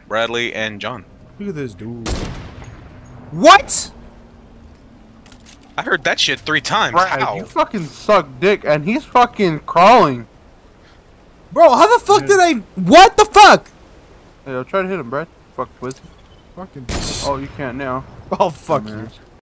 Bradley, and John. Look at this dude. What? I heard that shit 3 times. Brad, How? you fucking suck dick, and he's fucking crawling. Bro, how the fuck did I... What the fuck? Hey, I'll try to hit him, Brad. Fuck pussy. Fucking... Oh, you can't now. Oh, fuck Man. you.